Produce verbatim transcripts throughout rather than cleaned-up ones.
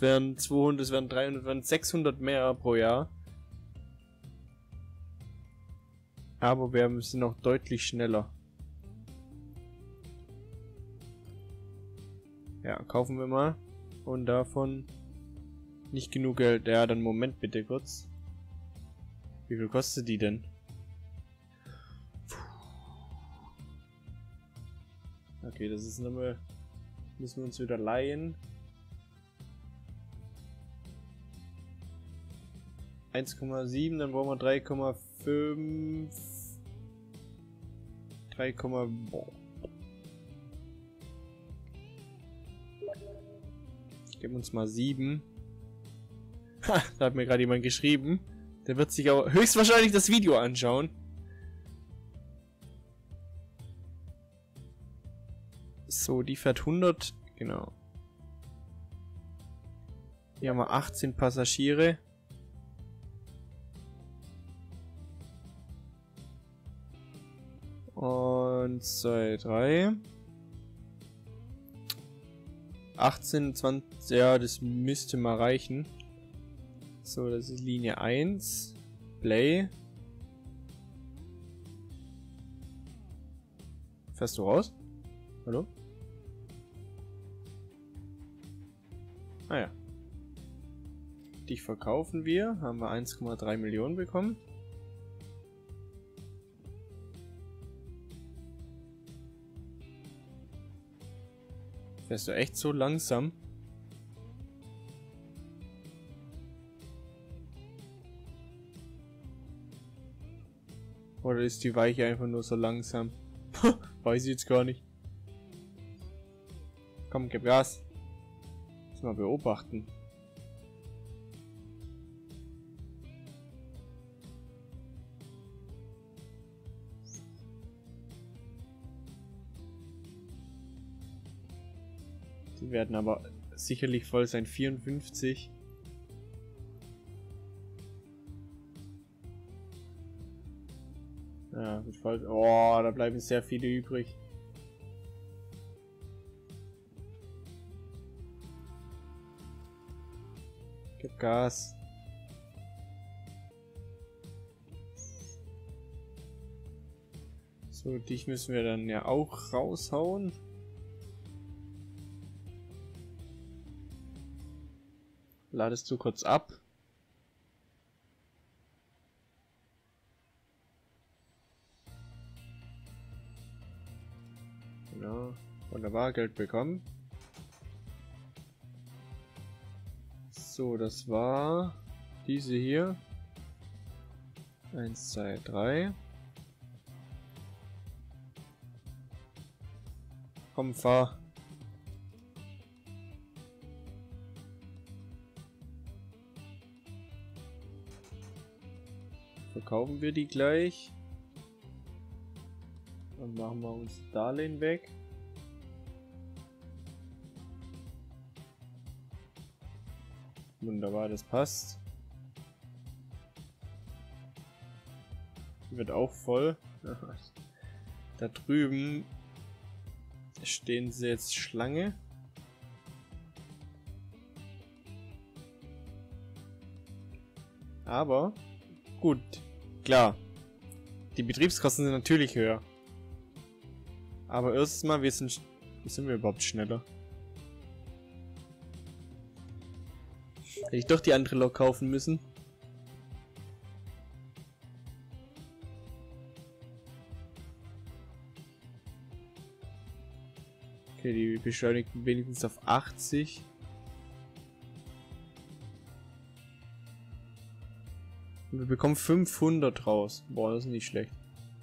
wären zweihundert, es wären dreihundert, es wären sechshundert mehr pro Jahr. Aber wir sind noch deutlich schneller. Ja, kaufen wir mal. Und davon nicht genug Geld. Ja, dann Moment bitte kurz. Wie viel kostet die denn? Okay, das ist nochmal... Müssen wir uns wieder leihen. eins Komma sieben, dann brauchen wir drei Komma fünf. drei, boah. Geben uns mal sieben. Ha, da hat mir gerade jemand geschrieben. Der wird sich auch höchstwahrscheinlich das Video anschauen. So, die fährt hundert. Genau. Hier haben wir achtzehn Passagiere. Und zwei, drei. achtzehn, zwanzig, ja, das müsste mal reichen. So, das ist Linie eins. Play. Fährst du raus? Hallo? Ah ja. Dich verkaufen wir. Haben wir eins Komma drei Millionen bekommen. Fährst du echt so langsam? Oder ist die Weiche einfach nur so langsam? Weiß ich jetzt gar nicht. Komm, gib Gas. Muss mal beobachten. Die werden aber sicherlich voll sein. vierundfünfzig. Ja, wird voll. Oh, da bleiben sehr viele übrig. Gib Gas. So, dich müssen wir dann ja auch raushauen. Ladest du kurz ab. Genau. Wunderbar, Geld bekommen. So, das war diese hier. Eins, zwei, drei. Komm, fahr. Verkaufen wir die gleich. Dann machen wir uns Darlehen weg. Wunderbar, das passt. Die wird auch voll. Da drüben stehen sie jetzt Schlange. Aber gut, klar. Die Betriebskosten sind natürlich höher. Aber erstens mal, wir sind, wie sind wir überhaupt schneller? Hätte ich doch die andere Lok kaufen müssen. Okay, die beschleunigt wenigstens auf achtzig. Und wir bekommen fünfhundert raus. Boah, das ist nicht schlecht.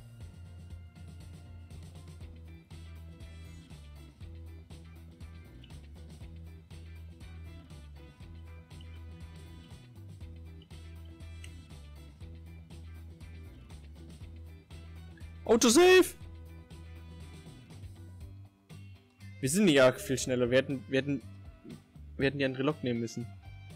Autosave! Wir sind nicht arg viel schneller. Wir hätten, wir hätten, wir hätten die andere Lok nehmen müssen.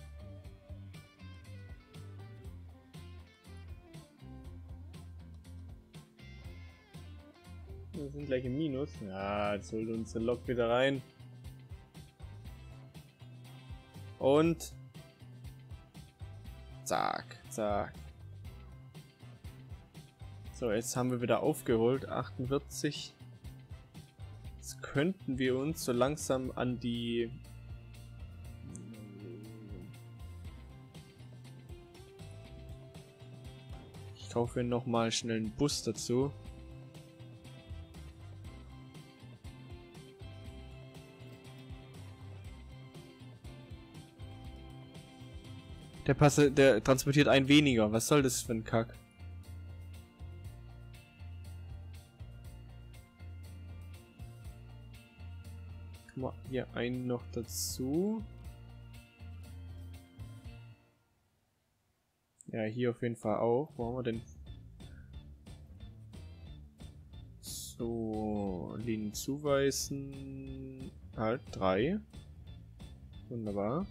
Wir sind gleich im Minus. Ja, jetzt holt unsere Lok wieder rein. Und zack, zack. So, jetzt haben wir wieder aufgeholt. achtundvierzig. Jetzt könnten wir uns so langsam an die... Ich kaufe noch mal schnell einen Bus dazu. Der Passe, der transportiert ein weniger. Was soll das für ein Kack? Guck mal, hier einen noch dazu. Ja, hier auf jeden Fall auch. Wo haben wir denn? So, Linien zuweisen. Halt, drei. Wunderbar.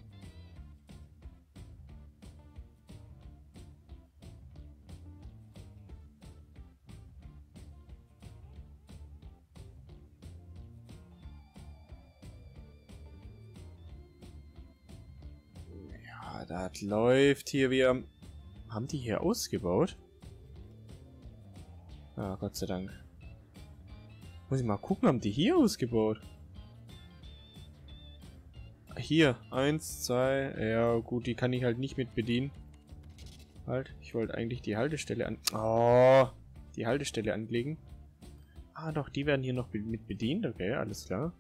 Ja, das läuft hier. Wir haben die hier ausgebaut? Ah, Gott sei Dank. Muss ich mal gucken, haben die hier ausgebaut? Hier, eins, zwei, ja gut, die kann ich halt nicht mit bedienen. Halt, ich wollte eigentlich die Haltestelle an... Oh, die Haltestelle anlegen. Ah doch, die werden hier noch mit bedient, okay, alles klar.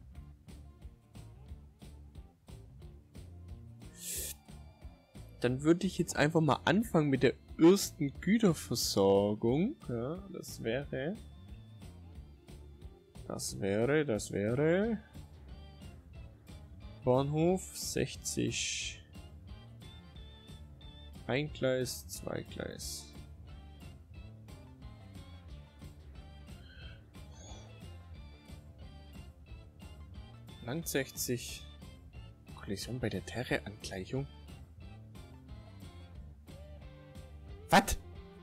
Dann würde ich jetzt einfach mal anfangen mit der ersten Güterversorgung. Ja, das wäre... Das wäre, das wäre... Bahnhof sechzig. Ein Gleis, zwei Gleis. Lang sechzig. Kollision bei der Terre-Angleichung. Was?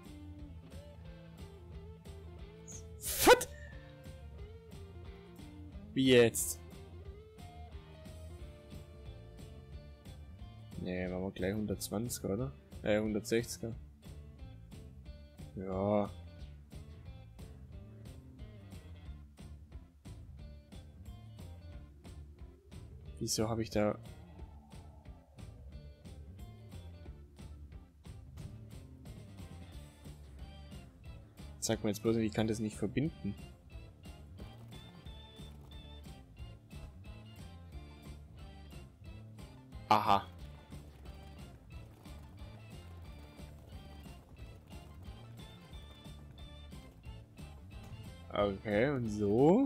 Was? Wie jetzt? Ne, machen wir gleich hundertzwanzig, oder? Äh, hundertsechziger. Ja. Wieso habe ich da... Sag mir jetzt bloß nicht, ich kann das nicht verbinden. Aha. Okay, und so.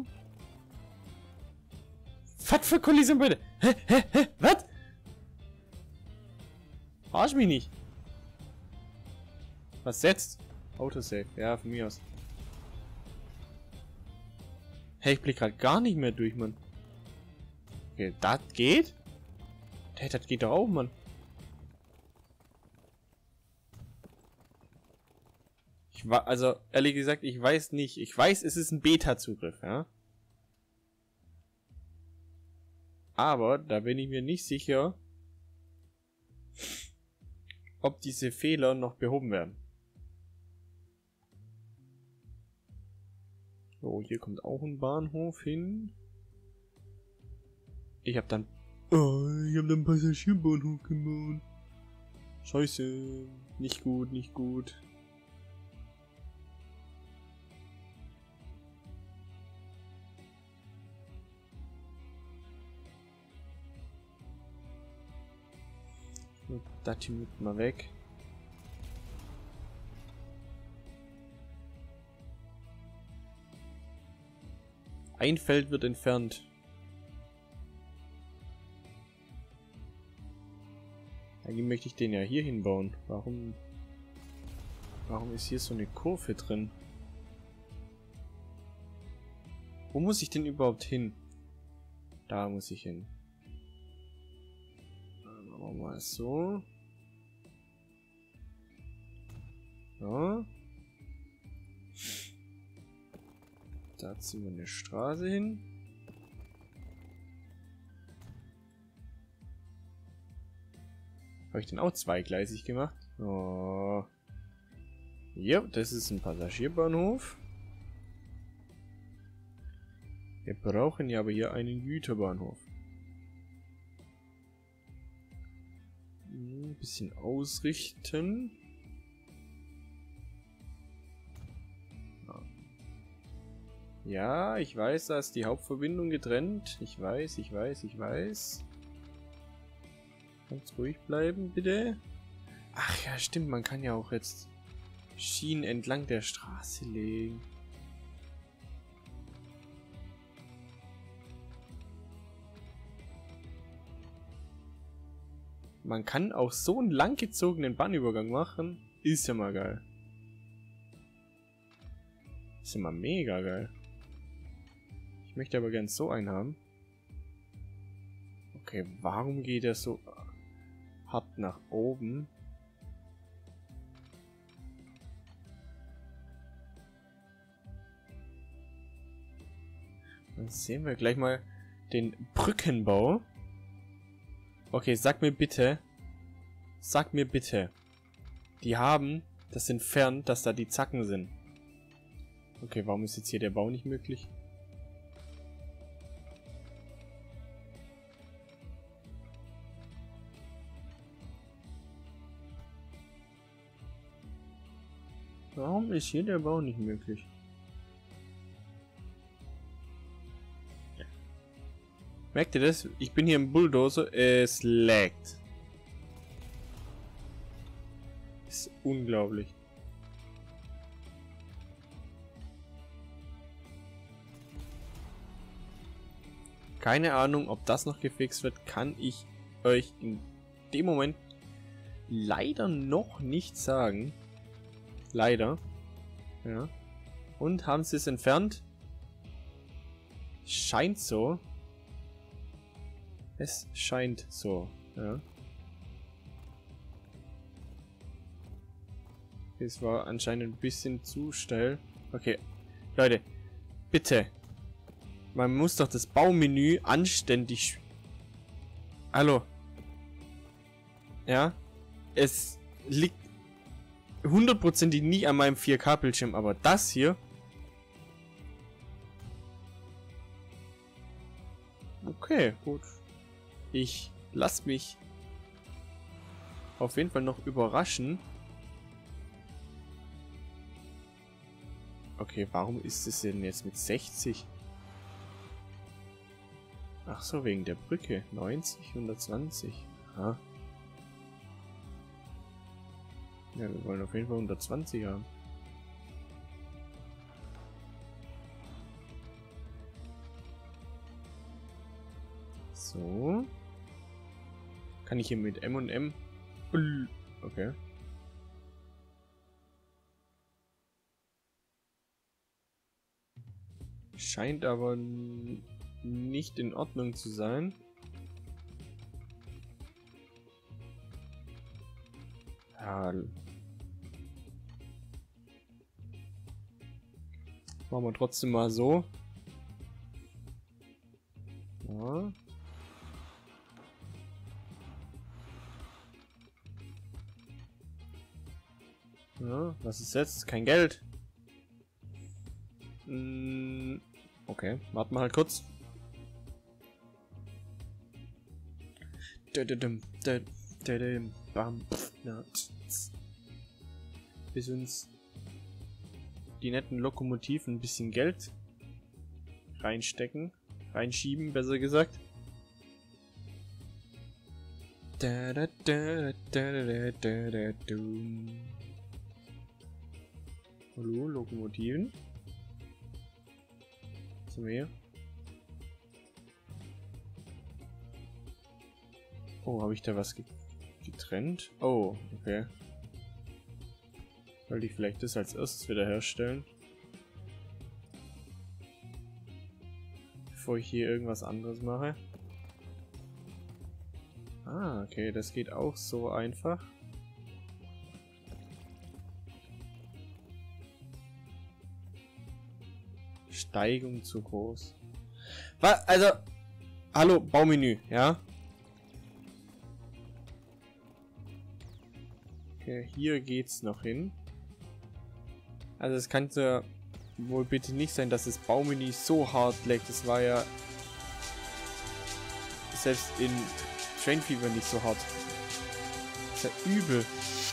Was für Kollision bitte? Hä? Hä? Hä? Was? Arsch mich nicht. Was setzt? Autosave. Ja, von mir aus. Hey, ich blick gerade gar nicht mehr durch, Mann. Okay, das geht? Hey, das geht doch auch, Mann. Ich war, also, ehrlich gesagt, ich weiß nicht. Ich weiß, es ist ein Beta-Zugriff, ja. Aber da bin ich mir nicht sicher, ob diese Fehler noch behoben werden. So, hier kommt auch ein Bahnhof hin. Ich hab dann... Oh, ich hab dann einen Passagierbahnhof gebaut. Scheiße. Nicht gut, nicht gut. Das hier mit mal weg. Ein Feld wird entfernt. Eigentlich möchte ich den ja hier hinbauen. Warum? Warum ist hier so eine Kurve drin? Wo muss ich denn überhaupt hin? Da muss ich hin. Dann machen wir mal so. So. Da ziehen wir eine Straße hin. Habe ich den auch zweigleisig gemacht? Oh. Ja, das ist ein Passagierbahnhof. Wir brauchen ja aber hier einen Güterbahnhof. Ein bisschen ausrichten. Ja, ich weiß, da ist die Hauptverbindung getrennt. Ich weiß, ich weiß, ich weiß. Ganz ruhig bleiben, bitte. Ach ja, stimmt, man kann ja auch jetzt Schienen entlang der Straße legen. Man kann auch so einen langgezogenen Bahnübergang machen. Ist ja mal geil. Ist ja mal mega geil. Ich möchte aber gern so einen haben. Okay, warum geht er so hart nach oben? Dann sehen wir gleich mal den Brückenbau. Okay, sag mir bitte, sag mir bitte, die haben das entfernt, dass da die Zacken sind. Okay, warum ist jetzt hier der Bau nicht möglich? Warum ist hier der Bau nicht möglich? Merkt ihr das? Ich bin hier im Bulldozer. Es laggt. Ist unglaublich. Keine Ahnung, ob das noch gefixt wird, kann ich euch in dem Moment leider noch nicht sagen. Leider. Ja. Und haben sie es entfernt? Scheint so. Es scheint so, ja. Es war anscheinend ein bisschen zu steil. Okay, Leute, bitte. Man muss doch das Baumenü anständig... Hallo. Ja. Es liegt hundertprozentig nie an meinem vier K Bildschirm, aber das hier... Okay, gut. Ich lasse mich auf jeden Fall noch überraschen. Okay, warum ist es denn jetzt mit sechzig? Ach so, wegen der Brücke. neunzig, hundertzwanzig. Aha. Ja, wir wollen auf jeden Fall hundertzwanzig haben. So. Kann ich hier mit M und M... Okay. Scheint aber nicht in Ordnung zu sein. Ja. Machen wir trotzdem mal so. Ja. Ja, was ist jetzt? Kein Geld. Hm, okay, warten wir halt kurz. Bis uns die netten Lokomotiven ein bisschen Geld reinstecken. Reinschieben, besser gesagt. Da, da, da, da, da, da, da, da. Hallo, Lokomotiven. Was haben wir hier? Oh, habe ich da was ge getrennt? Oh, okay. Sollte ich vielleicht das als erstes wieder herstellen? Bevor ich hier irgendwas anderes mache. Ah, okay, das geht auch so einfach. Steigung zu groß. Was? Also, hallo, Baumenü, ja? Okay, hier geht's noch hin. Also es kann ja wohl bitte nicht sein, dass das Baumenü so hart leckt. Das war ja selbst in Train Fever nicht so hart. Das ist ja übel.